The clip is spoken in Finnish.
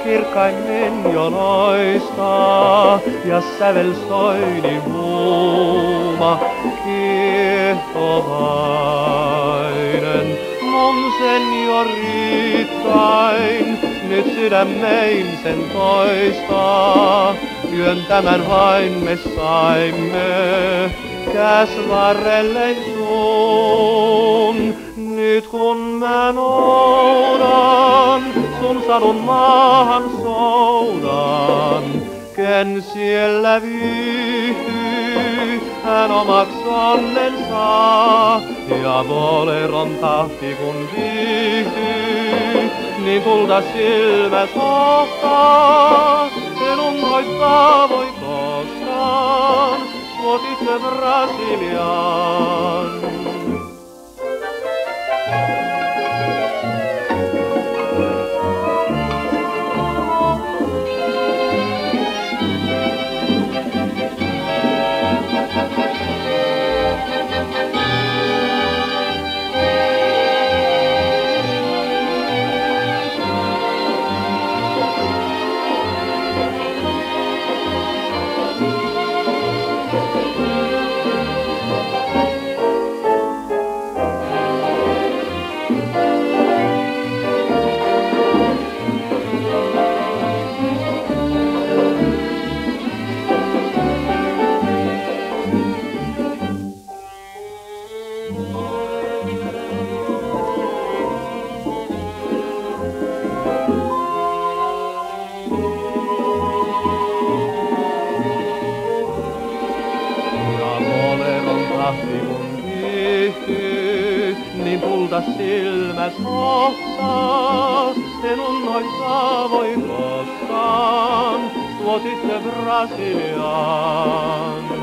kirkkaimmin jo loistaa ja sävel soini huuma kiehtovainen. Mun seniorittain nyt sydämein sen toistaa, yön tämän vain me saimme käs varrelleen sun. Nyt kun mä noudan sun sadun maahan soudan, ken siellä viihtyy, hän omaks onnen saa. Ja boleron tahti kun viihtyy, niin kulta silmä sohtaa, en unhoittaa voi koskaan, suot itse Brasilian. Kun viihtyy, niin pulta silmät hohtaa, en unnoittaa voi koskaan, tuot itse Brasilian.